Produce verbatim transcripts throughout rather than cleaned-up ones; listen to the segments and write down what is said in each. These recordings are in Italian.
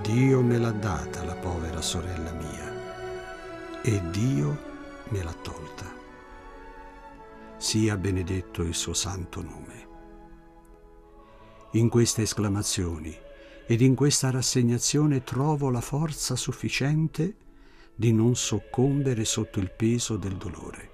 Dio me l'ha data la povera sorella mia, e Dio me l'ha tolta. Sia benedetto il suo santo nome. In queste esclamazioni ed in questa rassegnazione trovo la forza sufficiente di non soccombere sotto il peso del dolore.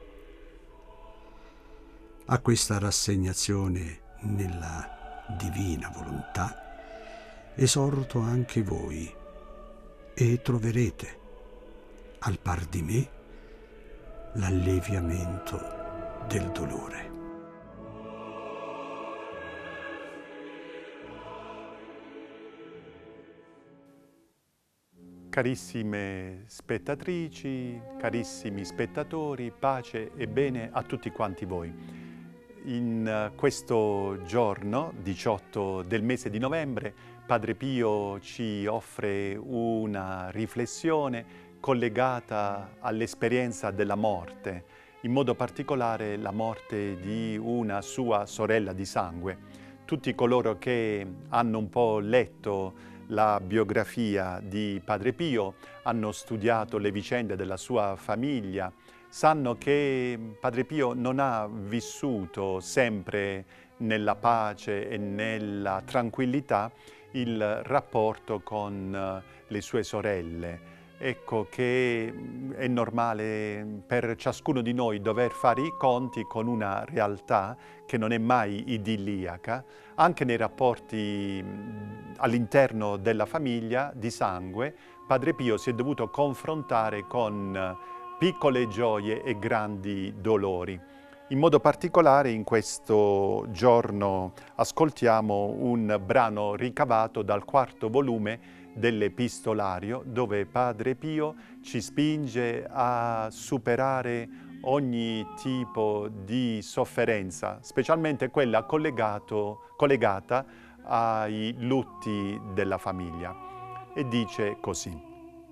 A questa rassegnazione nella divina volontà esorto anche voi, e troverete, al par di me, l'alleviamento del dolore. Carissime spettatrici, carissimi spettatori, pace e bene a tutti quanti voi. In questo giorno, diciotto del mese di novembre, Padre Pio ci offre una riflessione collegata all'esperienza della morte, in modo particolare la morte di una sua sorella di sangue. Tutti coloro che hanno un po' letto la biografia di Padre Pio, hanno studiato le vicende della sua famiglia, sanno che Padre Pio non ha vissuto sempre nella pace e nella tranquillità il rapporto con le sue sorelle. Ecco che è normale per ciascuno di noi dover fare i conti con una realtà che non è mai idilliaca, anche nei rapporti all'interno della famiglia di sangue. Padre Pio si è dovuto confrontare con piccole gioie e grandi dolori. In modo particolare in questo giorno ascoltiamo un brano ricavato dal quarto volume dell'Epistolario, dove Padre Pio ci spinge a superare ogni tipo di sofferenza, specialmente quella collegato, collegata ai lutti della famiglia. E dice così: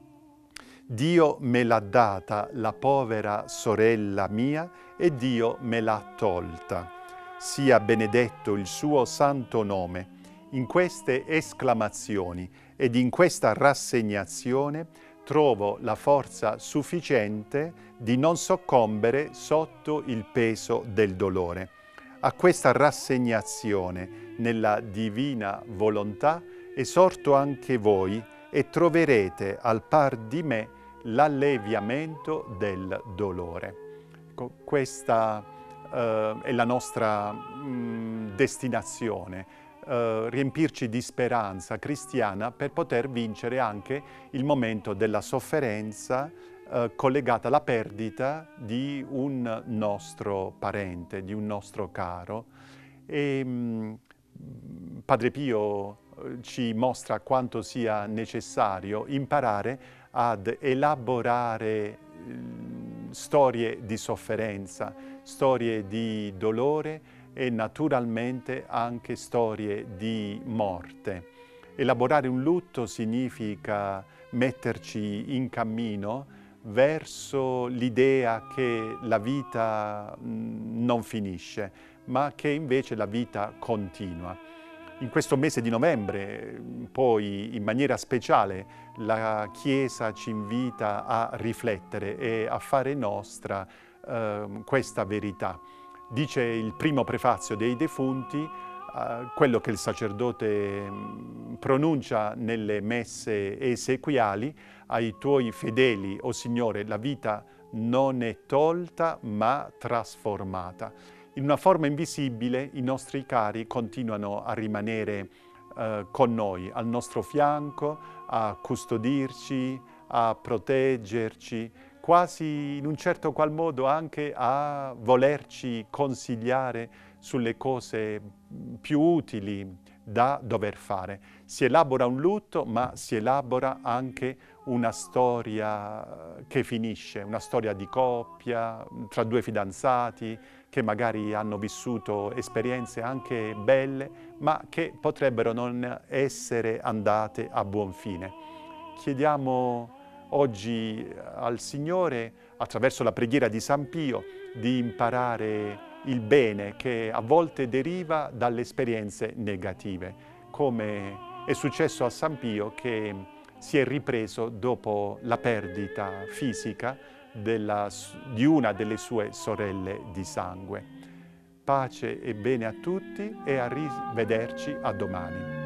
Dio me l'ha data la povera sorella mia e Dio me l'ha tolta. Sia benedetto il suo santo nome. In queste esclamazioni ed in questa rassegnazione trovo la forza sufficiente di non soccombere sotto il peso del dolore. A questa rassegnazione nella divina volontà esorto anche voi e troverete al par di me l'alleviamento del dolore. Ecco, questa eh, è la nostra mh, destinazione, eh, riempirci di speranza cristiana per poter vincere anche il momento della sofferenza eh, collegata alla perdita di un nostro parente, di un nostro caro. E, mh, Padre Pio ci mostra quanto sia necessario imparare ad elaborare eh, storie di sofferenza, storie di dolore e naturalmente anche storie di morte. Elaborare un lutto significa metterci in cammino verso l'idea che la vita mh, non finisce, ma che invece la vita continua. In questo mese di novembre, poi in maniera speciale, la Chiesa ci invita a riflettere e a fare nostra eh, questa verità. Dice il primo prefazio dei defunti, eh, quello che il sacerdote pronuncia nelle messe esequiali: ai tuoi fedeli, o Signore, la vita non è tolta ma trasformata. In una forma invisibile i nostri cari continuano a rimanere eh, con noi, al nostro fianco, a custodirci, a proteggerci, quasi in un certo qual modo anche a volerci consigliare sulle cose più utili da dover fare. Si elabora un lutto, ma si elabora anche una storia che finisce, una storia di coppia, tra due fidanzati, che magari hanno vissuto esperienze anche belle, ma che potrebbero non essere andate a buon fine. Chiediamo oggi al Signore, attraverso la preghiera di San Pio, di imparare il bene che a volte deriva dalle esperienze negative, come è successo a San Pio, che si è ripreso dopo la perdita fisica della, di una delle sue sorelle di sangue. Pace e bene a tutti e a rivederci a domani.